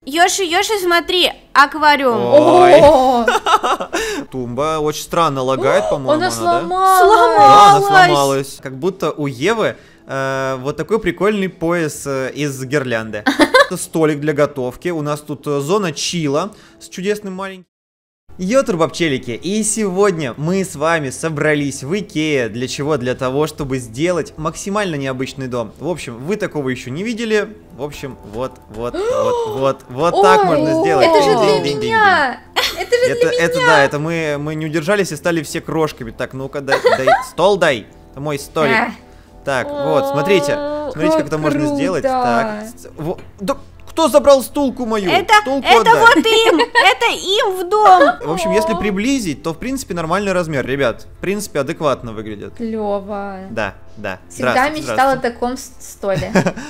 Ёши, смотри, аквариум. Ой. Тумба очень странно лагает, по-моему, Она да? сломалась. Да, она сломалась. Как будто у Евы вот такой прикольный пояс из гирлянды. Это столик для готовки. У нас тут зона чила с чудесным маленьким. Йо, турбопчелики, и сегодня мы с вами собрались в Икее. Для чего? Для того, чтобы сделать максимально необычный дом. В общем, вы такого еще не видели. В общем, вот так можно сделать. Это же для меня. Это же для меня. Это да, это мы не удержались и стали все крошками. Так, ну-ка, дай, стол дай. Это мой столик. Так, вот, смотрите, как это можно сделать. Так, да. Кто забрал стулку мою? Это вот им! Это им в дом! В общем, если приблизить, то в принципе нормальный размер, ребят. В принципе, адекватно выглядит. Клево. Да. Всегда мечтала о таком столе.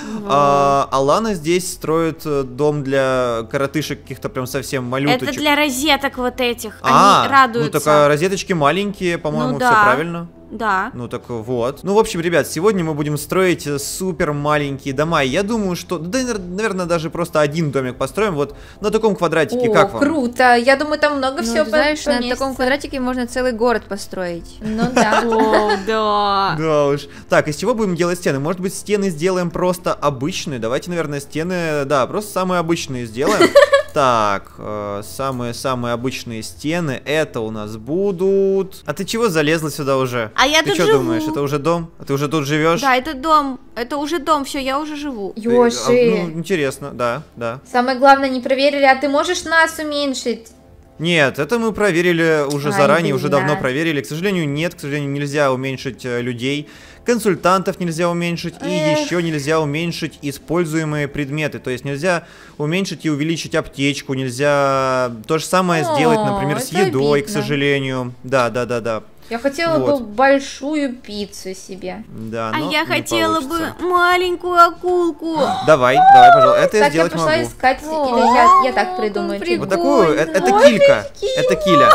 Алана здесь строит дом для коротышек каких-то прям совсем малюточек. Это для розеток вот этих. Они радуются. Ну так розеточки маленькие, по-моему, все правильно. Да. Ну так вот. Ну, в общем, ребят, сегодня мы будем строить супер маленькие дома. И я думаю, что, да, наверное, даже просто один домик построим вот на таком квадратике. Как вам? Круто. Я думаю, там много всего знаешь, на таком квадратике можно целый город построить. Ну да. О, да. Да уж. Так, из чего будем делать стены? Может быть, стены сделаем просто обычные? Давайте, наверное, стены, да, просто самые обычные сделаем. Так, самые обычные стены, это у нас будут... А ты чего залезла сюда уже? А я тут живу. Ты что думаешь, это уже дом? А ты уже тут живешь? Да, это дом. Это уже дом, все, я уже живу. Ёши. Ну, интересно, да. Самое главное, не проверили, а ты можешь нас уменьшить? Нет, это мы проверили уже заранее, уже давно проверили. К сожалению, нет, к сожалению, нельзя уменьшить людей. Консультантов нельзя уменьшить, и еще нельзя уменьшить используемые предметы. То есть нельзя уменьшить и увеличить аптечку, нельзя то же самое сделать, например, с едой, к сожалению. Да. Я хотела бы большую пиццу себе. Да, а я хотела бы маленькую акулку. Давай, пожалуйста. Это я сделать могу. Так, я пошла искать, или я так придумаю. Вот такую, это килька. Это киля.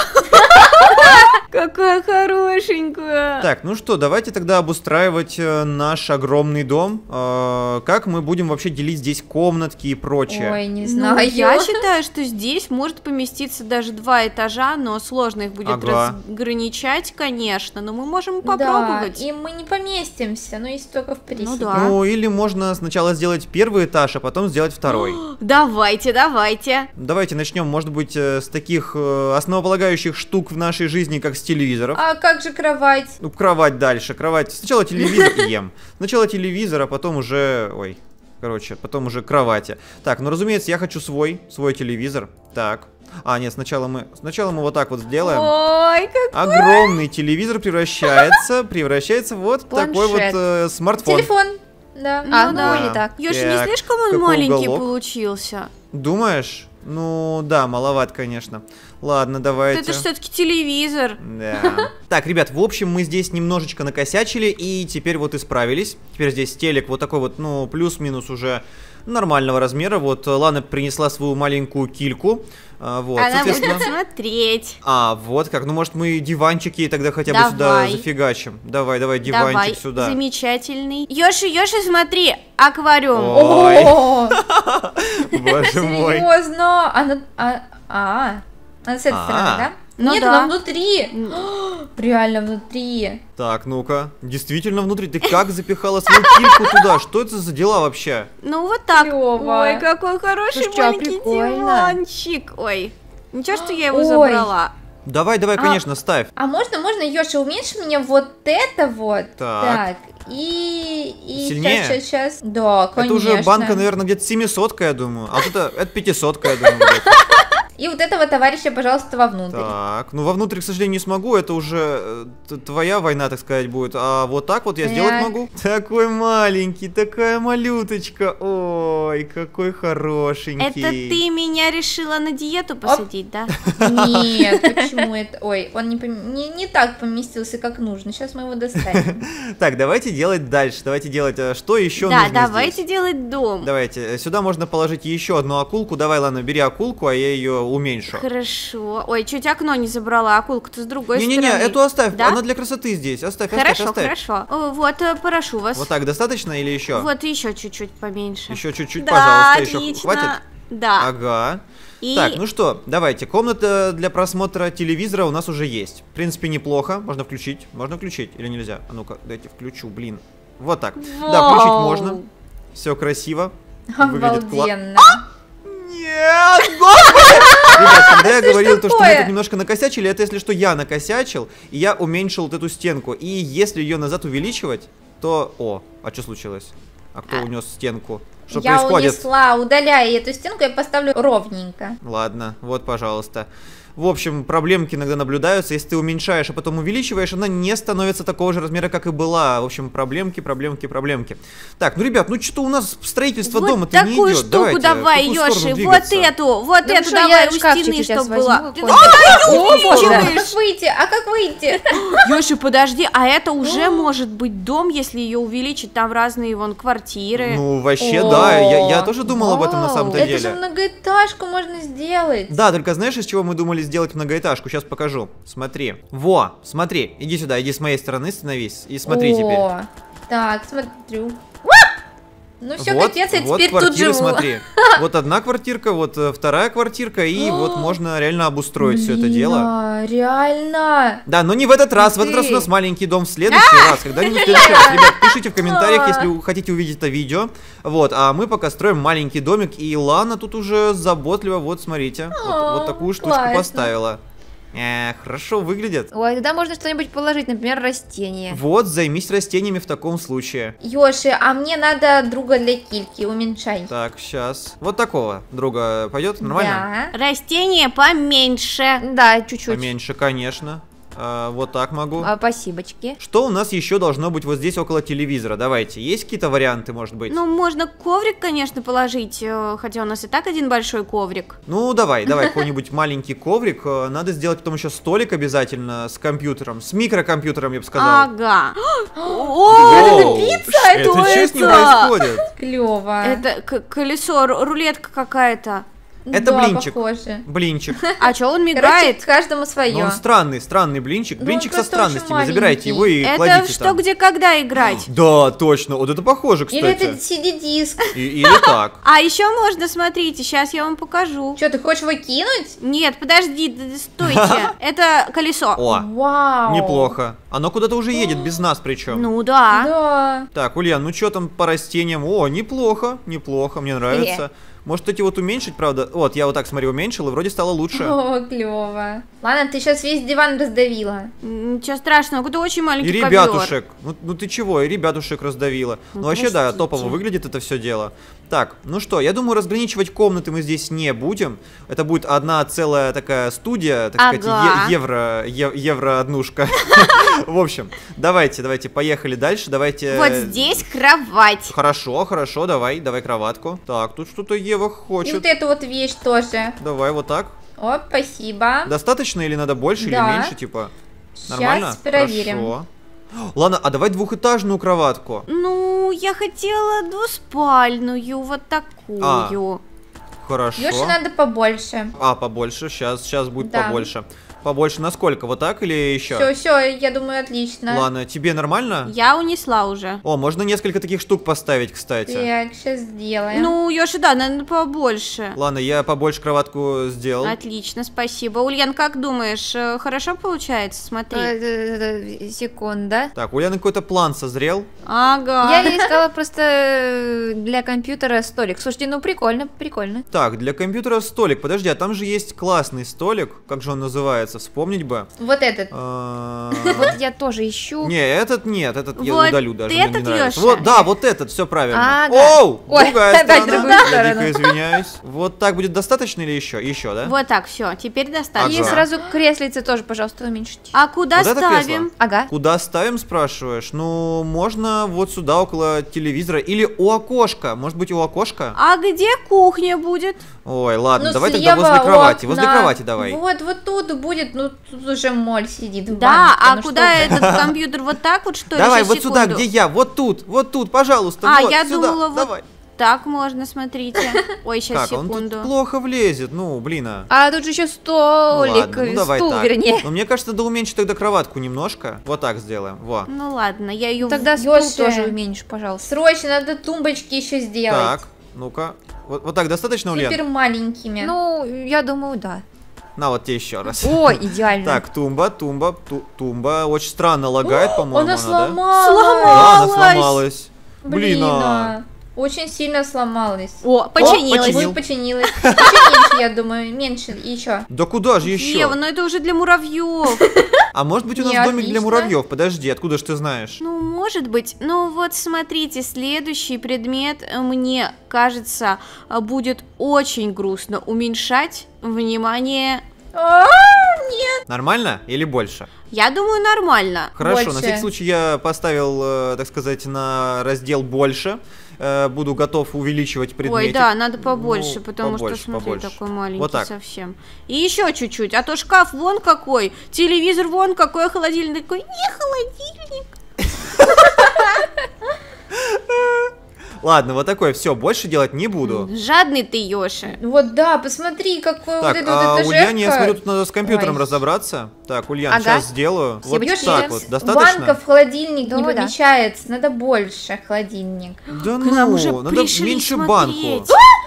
Какая хорошенькая. Так, ну что, давайте тогда обустраивать наш огромный дом. Как мы будем вообще делить здесь комнатки и прочее? Ой, не знаю. Я считаю, что здесь может поместиться даже 2 этажа, но сложно их будет разграничать, конечно. Но мы можем попробовать. Да, и мы не поместимся, но если только в приседе. Ну да. Ну или можно сначала сделать первый этаж, а потом сделать второй. Давайте. Давайте начнем, может быть, с таких основополагающих штук в нашей жизни, как с телевизоров. А как же кровать? Ну, кровать дальше. Кровать. Сначала телевизор и ем. Сначала телевизор, а потом уже... Ой, короче, потом уже кровати. Так, ну, разумеется, я хочу свой телевизор. Так. А, нет, сначала мы вот так вот сделаем. Ой, какой... Огромный телевизор превращается вот в такой вот смартфон. Телефон. Да. Ну или так. Ёши, не слишком он маленький получился? Думаешь? Ну, да, маловат, конечно. Ладно, давайте. Это все-таки телевизор. Да. Так, ребят, в общем, мы здесь немножечко накосячили и теперь вот исправились. Теперь здесь телек вот такой вот, ну, плюс-минус уже нормального размера. Вот Лана принесла свою маленькую кильку. Вот, она будет смотреть. Вот как. Ну, может, мы диванчики тогда хотя бы сюда зафигачим. Давай, диванчик сюда. Замечательный. Ёши, смотри, аквариум. Ой. Боже мой. Серьезно? Она с этой стороны, да? Нет, она внутри. Реально внутри. Так, ну-ка. Действительно внутри. Ты как запихала свою кильку туда? Что это за дела вообще? Ну вот так. Клёво. Ой, какой хороший маленький диванчик. Ой, ничего, что я его забрала. Давай, конечно, ставь. А можно, Ёша, уменьши мне вот это вот. Так. И сильнее? Сейчас. Да, конечно. Это уже банка, наверное, где-то 700-ка, я думаю. А вот это 500-ка, я думаю, где-то. И вот этого товарища, пожалуйста, вовнутрь. Так, ну вовнутрь, к сожалению, не смогу. Это уже твоя война, так сказать, будет. А вот так вот я сделать могу. Такой маленький, такая малюточка. Ой, какой хорошенький. Это ты меня решила на диету посадить, да? Нет, почему это? Ой, он не так поместился, как нужно. Сейчас мы его достанем. Так, давайте делать дальше. Давайте делать, что еще нужно здесь? Да, давайте делать дом. Давайте, сюда можно положить еще одну акулку. Давай, ладно, бери акулку, а я ее уменьшу. Хорошо. Ой, чуть окно не забрала, акулка-то с другой стороны. Не-не-не, эту оставь, да? Она для красоты здесь. Оставь. Хорошо. Вот, прошу вас. Вот так достаточно или еще? Вот еще чуть-чуть поменьше. Еще чуть-чуть, да, пожалуйста. отлично. Еще хватит? Да. Ага. И... Так, ну что, давайте. Комната для просмотра телевизора у нас уже есть. В принципе, неплохо. Можно включить. Можно включить или нельзя? А ну-ка, дайте включу, блин. Вот так. Вау. Да, включить можно. Все красиво. Выглядит Обалденно. Нет, господи! Ребят, когда я говорил, что мы такое? тут немножко накосячили, это если что я накосячил, и я уменьшил вот эту стенку. И если ее назад увеличивать, то... О, а что случилось? А кто унес стенку? Что Я происходит? унесла, удаляй эту стенку, я поставлю ровненько. Ладно, вот, пожалуйста. В общем, проблемки иногда наблюдаются. Если ты уменьшаешь, а потом увеличиваешь, она не становится такого же размера, как и была. В общем, проблемки. Так, ну, ребят, ну что у нас строительство вот дома-то не такую идет. штуку Давайте, давай, в какую Ёши, сторону вот двигаться? вот Ну, эту что, давай я у шкафчик стены, сейчас чтобы возьму была. какой-нибудь. увеличиваешь? Как выйти? А как выйти? Ёши, подожди, а это уже может быть дом, если ее увеличить, там разные вон квартиры. Ну, вообще, да, я тоже думал об этом на самом-то Это деле. же многоэтажку можно сделать. Да, только знаешь, из чего мы думали сделать многоэтажку? Сейчас покажу. Смотри. Во, смотри. Иди сюда, иди с моей стороны становись. И смотри теперь. О, так, смотрю. Ну все, Вот, капец, я вот теперь тут квартиры, живу. смотри. Вот одна квартирка, вот вторая квартирка, и вот можно реально обустроить все это дело. Реально. Да, но не в этот раз. В этот раз у нас маленький дом. В следующий раз, когда-нибудь в следующий раз. Ребят, пишите в комментариях, если вы хотите увидеть это видео. Вот, а мы пока строим маленький домик, и Лана тут уже заботливо, вот смотрите, вот такую штучку классно. поставила. Хорошо выглядит. Ой, туда можно что-нибудь положить, например, растение. Вот, займись растениями в таком случае. Йоши, а мне надо друга для кильки, уменьшай. Так, сейчас. Вот такого друга пойдет? Нормально? Да. Растение поменьше. Да, чуть-чуть. Поменьше, конечно. Вот так могу. Спасибочки. Что у нас еще должно быть вот здесь около телевизора? Давайте. Есть какие-то варианты, может быть? Ну, можно коврик, конечно, положить, хотя у нас и так один большой коврик. Ну, давай какой-нибудь маленький коврик. Надо сделать потом еще столик обязательно с компьютером. С микрокомпьютером, я бы сказал. Ага. Воу, это пицца? Это Что что с ним это? происходит? Клево. Это колесо, рулетка какая-то. Это да, блинчик. Похоже. Блинчик. А что он Короче, мигает? каждому Но свое. он странный блинчик. Ну, Блинчик он со просто странностями. очень Забирайте его и Это кладите что, там. где, когда играть? Да, точно. Вот это похоже, кстати. Или это CD-диск. Или так. А еще можно, смотрите, сейчас я вам покажу. Что, ты хочешь его кинуть? Нет, подожди, стойте. Это колесо. О, Вау. неплохо. Оно куда-то уже едет, без нас причем. Ну да. Да. Так, Ульян, ну что там по растениям? О, неплохо, мне нравится. Может, эти вот уменьшить, правда? Вот, я вот так, смотри, уменьшил, и вроде стало лучше. О, клево. Ладно, ты сейчас весь диван раздавила. Ничего страшного, это очень И маленький ребятушек. Ну ты чего, и ребятушек раздавила. Ну вообще, да, простите. топово выглядит это все дело. Так, ну что, я думаю, разграничивать комнаты мы здесь не будем. Это будет одна целая такая студия, так Ага. сказать, евро-однушка. В общем, давайте, поехали дальше. Давайте. Вот здесь кровать. Хорошо, давай кроватку. Так, тут что-то Ева И вот хочет. эту вот вещь тоже. Давай вот так. О, спасибо. Достаточно или надо больше или Да. меньше, типа? Нормально? Сейчас проверим. Хорошо. Ладно, а давай двухэтажную кроватку. Ну, я хотела двуспальную, вот такую. Хорошо. Лёше надо побольше. Побольше. Сейчас будет Да. побольше. Побольше на сколько? Вот так или еще? Все, я думаю, отлично. Ладно, тебе нормально? Я унесла уже. О, можно несколько таких штук поставить, кстати. Так, сейчас сделаем. Ну, Ёши, да, надо побольше. Ладно, я побольше кроватку сделал. Отлично, спасибо. Ульян, как думаешь, хорошо получается? Смотри. Секунда. Так, у Лены какой-то план созрел. Ага. Я искала просто для компьютера столик. Слушайте, ну прикольно. Так, для компьютера столик. Подожди, а там же есть классный столик. Как же он называется? Вспомнить бы. Вот этот. Вот я тоже ищу. Не, этот нет, этот я Вот удалю даже, мне не этот, нравится. Ёша? Вот, да, вот этот, все правильно. Ага. Оу, Ой, другая опять сторона. другую Я сторону. дико извиняюсь. Вот так будет достаточно или еще? Еще, да? Вот так, все, теперь достаточно. И Ага. сразу креслице тоже, пожалуйста, уменьшите. А куда Вот это ставим? кресло? Ага. Куда ставим, спрашиваешь? Ну, можно вот сюда, около телевизора. Или у окошка. Может быть, у окошка? А где кухня будет? Ой, ладно, Ну, давай тогда слева возле кровати. окна. Возле кровати давай. Вот тут будет, ну тут уже моль сидит. в Да, банке, а ну куда что ты. этот компьютер? Вот так вот, что ли? Давай, Щас, вот сюда, секунду. где я. Вот тут, пожалуйста. А, вот я сюда. думала, вот Давай. так можно, смотрите. Ой, сейчас, Как, он тут секунду. плохо влезет. Ну, блин, а. А тут же еще Ну столик, ладно, ну давай стул, так. вернее. Но мне кажется, надо уменьшить тогда кроватку немножко. Вот так сделаем. Во. Ну ладно, я ее... Тогда стул Ёши. тоже уменьши, пожалуйста. Срочно надо тумбочки еще сделать. Так, ну-ка. Вот так достаточно, Ульян? Супер маленькими. Ну, я думаю, да. На, вот тебе еще раз. О, идеально. Так, тумба. Очень странно лагает, по-моему, Она да? сломалась. Да, она сломалась. Блин, Очень сильно сломалась. О, починилась. починил. Починилась. Еще меньше, я думаю, меньше еще. Да куда же еще? Ева, ну это уже для муравьев. А может быть у нас Не, домик для отлично. муравьев? Подожди, откуда ж ты знаешь? Ну, может быть. Ну, вот смотрите, следующий предмет, мне кажется, будет очень грустно уменьшать внимание. Нет. Нормально или больше? Я думаю, нормально. Хорошо, Больше. на всякий случай я поставил, так сказать, на раздел больше. Буду готов увеличивать предметы. Ой, да, надо побольше, Ну, потому побольше, что, смотри, побольше. такой маленький Вот так. совсем. И еще чуть-чуть, а то шкаф вон какой, телевизор вон какой, холодильник такой, не холодильник. Ладно, вот такой, все, больше делать не буду. Жадный ты, Ёша. Вот да, посмотри, какой вот Так, это а вот Ульяне, я этажерка. смотрю, тут надо с компьютером Ой. разобраться. Так, Ульян, Ага. сейчас сделаю. Вот Ёши, так вот, достаточно? Банка в холодильник не Думаю, да. помещается, надо больше холодильник. Да К нам уже надо пришли меньше смотреть. банку.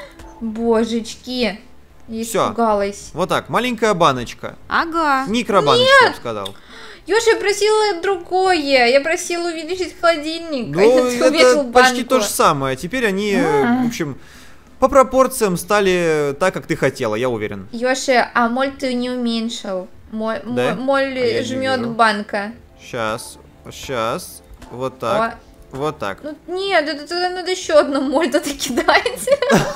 Божечки, я Всё. испугалась. Вот так, маленькая баночка. Ага. Микробаночка, я бы сказал. Ёша, я просила другое, я просила увеличить холодильник, Ну, а ты увеличил это почти банку. то же самое. Теперь они, в общем, по пропорциям стали так, как ты хотела, я уверен. Ёша, а моль ты не уменьшил. Моль Да? А я не жмет вижу. банка. Сейчас, вот так, вот так. Ну нет, это надо еще одну моль туда кидать.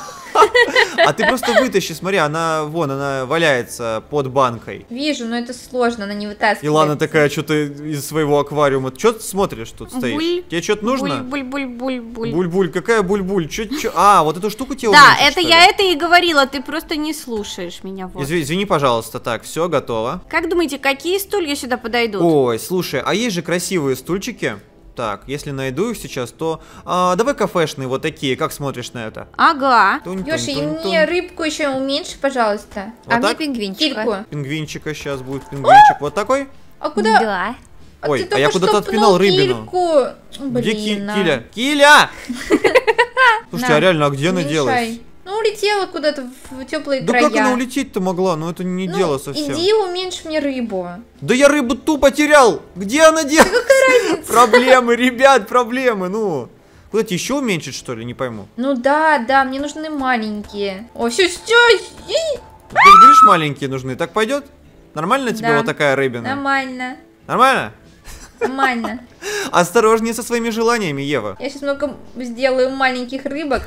А ты просто вытащи, смотри, она валяется под банкой. Вижу, но это сложно, она не вытаскивается. И Лана такая, что-то из своего аквариума. Что ты смотришь тут стоишь? Буль. Тебе что-то нужно? Буль-буль-буль-буль. Буль-буль, какая буль-буль? А, вот эту штуку тебе Да, уменьшить, это что я ли? это и говорила, ты просто не слушаешь меня. Вот. Извини, пожалуйста. Так, все, готово. Как думаете, какие стулья сюда подойдут? Ой, слушай, а есть же красивые стульчики. Так, если найду их сейчас, то... давай кафешные вот такие, как смотришь на это? Ага. Ёша, и Тунь-тунь-тунь-тунь. мне рыбку еще уменьши, пожалуйста. Вот А мне так? пингвинчика. Кильку. Пингвинчика сейчас будет, пингвинчик. Вот такой? А куда? Да. Ой, ты а я только куда-то что отпинал пнул рыбину. кильку. Где Блин, Киля? Киля! Слушайте, На, а реально, а где она мешай. делась? Ну, улетела куда-то в теплые Да края. как она улететь-то могла? Ну это не Ну, дело совсем. иди уменьши мне рыбу. Да я рыбу тупо терял! Где она делась? Проблемы, ребят, проблемы, ну. Куда тебе еще уменьшить, что ли? Не пойму. Ну да, мне нужны маленькие. О, все, Ты говоришь, маленькие нужны, так пойдет? Нормально тебе Да. вот такая рыбина? нормально. Нормально? Нормально. Осторожнее со своими желаниями, Ева. Я сейчас много сделаю маленьких рыбок.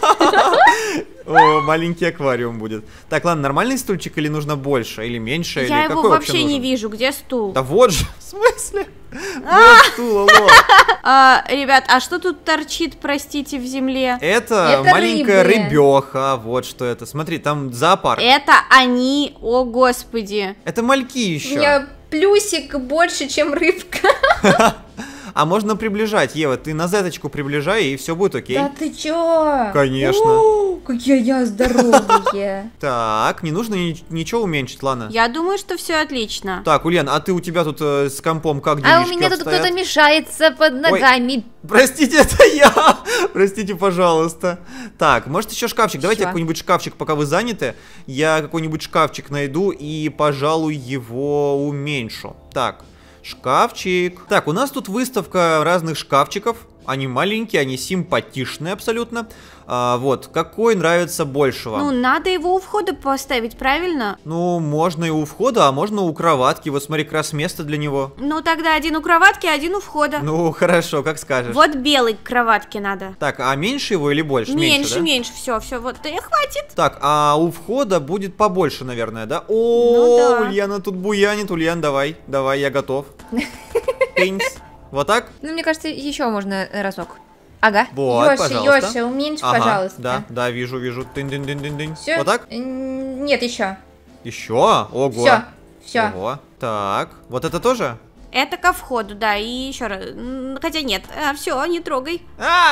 О, маленький аквариум будет. Так, ладно, нормальный стульчик или нужно больше, или меньше, Я или его какой вообще не нужен? вижу, где стул? Да вот же, в смысле? Вот стул, алло. Ребят, а что тут торчит, простите, в земле? Это Это маленькая рыбы. рыбеха, вот что это. Смотри, там зоопарк. Это они, о господи. Это мальки У еще. меня плюсик больше, чем рыбка. А можно приближать, Ева, ты на зеточку приближай, и все будет окей. Да ты чё? Конечно. Какие я здоровые. Так, не нужно ничего уменьшить, ладно? Я думаю, что все отлично. Так, Ульян, а ты у тебя тут с компом как А делишки у меня тут обстоят? кто-то мешается под ногами. Простите, это я! Простите, пожалуйста. Так, может еще шкафчик? Давайте Всё. какой-нибудь шкафчик, пока вы заняты. Я какой-нибудь шкафчик найду и, пожалуй, его уменьшу. Так, шкафчик. Так, у нас тут выставка разных шкафчиков. Они маленькие, они симпатичные абсолютно. Вот, какой нравится больше вам? Ну, надо его у входа поставить, правильно? Ну, можно и у входа, а можно у кроватки. Вот смотри, как раз место для него. Ну, тогда один у кроватки, один у входа. Ну, хорошо, как скажешь. Вот белый к кроватке надо. Так, а меньше его или больше? Меньше, да? меньше, все, вот, хватит. Так, а у входа будет побольше, наверное, да? О, Ну да. Ульяна тут буянит. Ульян, давай, я готов. Пинс. Вот так? Ну, мне кажется, еще можно разок. Ага. Вот, пожалуйста. Ёша, уменьши, Ага, пожалуйста. да, вижу. Тынь-дынь-дынь-дынь. Всё? Вот так? Нет, еще. Еще? Ого. Все. Ого. Так, вот это тоже? Это ко входу, да, и еще раз. Хотя нет, все, не трогай.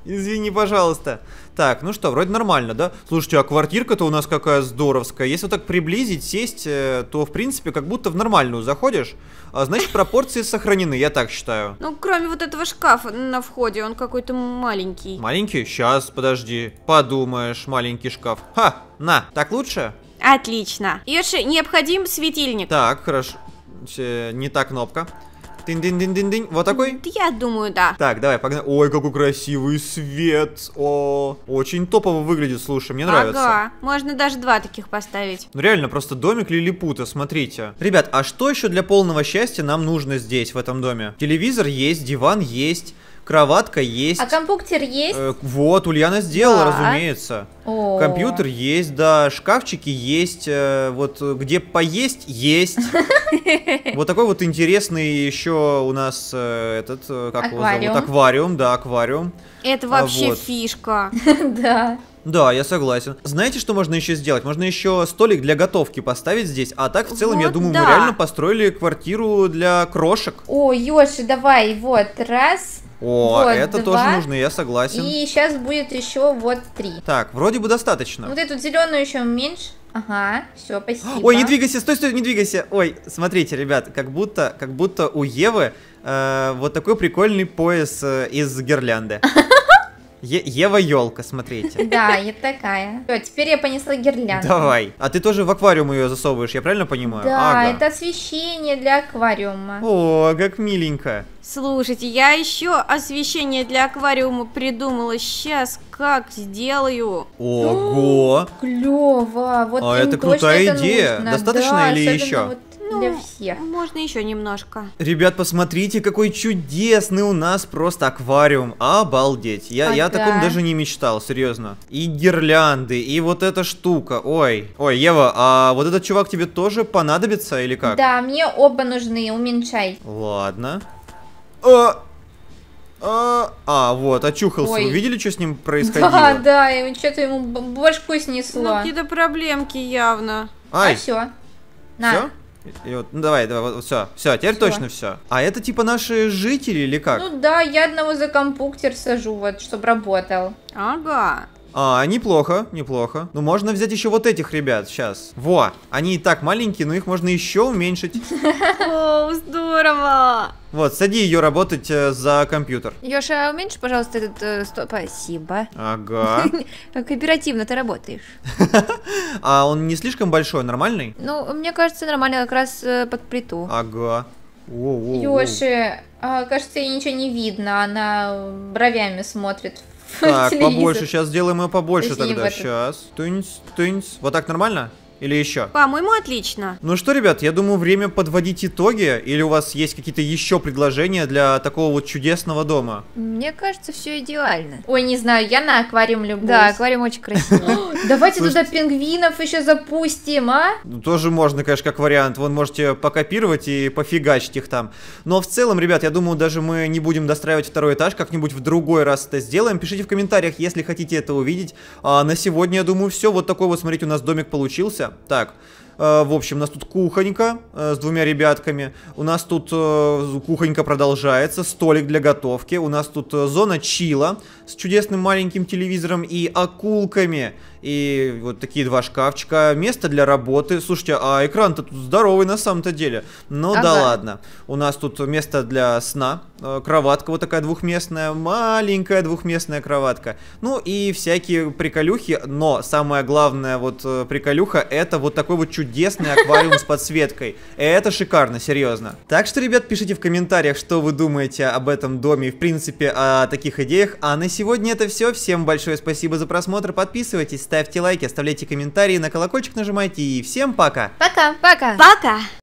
Извини, пожалуйста. Так, ну что, вроде нормально, да? Слушайте, а квартирка-то у нас какая здоровская. Если вот так приблизить, сесть, то, в принципе, как будто в нормальную заходишь. А значит, пропорции сохранены, я так считаю. Ну, кроме вот этого шкафа на входе, он какой-то маленький. Маленький? Сейчас, подожди. Подумаешь, маленький шкаф. Ха, на, так лучше? Отлично. Йоши, необходим светильник. Так, хорошо. Не та кнопка. Тынь-дынь-дынь-дынь-дынь. Вот такой? Я думаю, да. Так, давай, погнали. Ой, какой красивый свет. О, очень топово выглядит, слушай, мне нравится. Ага, можно даже 2 таких поставить. Ну реально, просто домик лилипута, смотрите. Ребят, а что еще для полного счастья нам нужно здесь, в этом доме? Телевизор есть, диван есть, кроватка есть. А компьютер есть? Вот, Ульяна сделала, Да. разумеется. О. Компьютер есть, да, шкафчики есть, вот где поесть есть. Вот такой вот интересный еще у нас этот, как его зовут? Аквариум, да, аквариум. Это вообще Вот. фишка. Да. Да, я согласен. Знаете, что можно еще сделать? Можно еще столик для готовки поставить здесь. А так, в целом, я Вот думаю, да. мы реально построили квартиру для крошек. О, Йоши, давай, вот, раз. О, Вот, это 2. тоже нужно, я согласен. И сейчас будет еще вот 3. Так, вроде бы достаточно. Вот эту зеленую еще меньше. Ага, все, спасибо. Ой, не двигайся, стой, стой, не двигайся. Ой, смотрите, ребят, как будто у Евы вот такой прикольный пояс из гирлянды. Ева елка, смотрите. Да, я такая. Все, теперь я понесла гирлянду. Давай. А ты тоже в аквариум ее засовываешь, я правильно понимаю? Да, Ага. это освещение для аквариума. О, как миленько. Слушайте, я еще освещение для аквариума придумала. Сейчас как сделаю? Ого. Клево. Вот А им это точно крутая это идея. нужно. Достаточно Да, или особенно еще? вот для всех. Можно еще немножко. Ребят, посмотрите, какой чудесный у нас просто аквариум. Обалдеть. Я о Ага. таком даже не мечтал, серьезно. И гирлянды, и вот эта штука. Ой. Ой, Ева, а вот этот чувак тебе тоже понадобится или как? Да, мне оба нужны, уменьшай. Ладно. Вот, очухался. Ой. Вы видели, что с ним происходило? Да, и что-то ему башку снесло. Ну, какие-то проблемки явно. А Ай, все. На. все? И вот, ну, давай, вот, все, теперь Всё. точно все. А это типа наши жители или как? Ну да, я одного за компьютер сажу, вот, чтобы работал. Ага. Неплохо, неплохо. Ну, можно взять еще вот этих ребят сейчас. Во, они и так маленькие, но их можно еще уменьшить. О, здорово. Вот, сади ее работать за компьютер. Ёша, уменьши, пожалуйста, этот Спасибо. Ага. Как оперативно ты работаешь. А он не слишком большой, нормальный? Ну, мне кажется, нормально, как раз под плиту. Ага. Воу-воу-воу. Ёши, кажется, ей ничего не видно, она бровями смотрит в Так, телевизор. побольше, сейчас сделаем ее побольше Подожди, тогда. в этот. Сейчас. Тынц, тынц. Вот так нормально? Или еще? По-моему, отлично. Ну что, ребят, я думаю, время подводить итоги. Или у вас есть какие-то еще предложения для такого вот чудесного дома? Мне кажется, все идеально. Ой, не знаю, я на аквариум люблюсь. Да, аквариум очень красивый. Давайте Слушайте. туда пингвинов еще запустим, а? Ну, тоже можно, конечно, как вариант. Вон можете покопировать и пофигачить их там. Но в целом, ребят, я думаю, даже мы не будем достраивать второй этаж. Как-нибудь в другой раз это сделаем. Пишите в комментариях, если хотите это увидеть. А на сегодня, я думаю, все. Вот такой вот, смотрите, у нас домик получился. Так. В общем, у нас тут кухонька с 2 ребятками. У нас тут кухонька продолжается, столик для готовки. У нас тут зона чила с чудесным маленьким телевизором и акулками. И вот такие 2 шкафчика. Место для работы. Слушайте, а экран-то тут здоровый на самом-то деле. Ну да Ага. ладно. У нас тут место для сна. Кроватка вот такая двухместная. Маленькая двухместная кроватка. Ну и всякие приколюхи. Но самое главное вот приколюха, это вот такой вот чудесный аквариум с подсветкой. Это шикарно, серьезно. Так что, ребят, пишите в комментариях, что вы думаете об этом доме и, в принципе, о таких идеях. А на сегодня это все. Всем большое спасибо за просмотр. Подписывайтесь, ставьте лайки, оставляйте комментарии, на колокольчик нажимайте. И всем пока! Пока. Пока. Пока.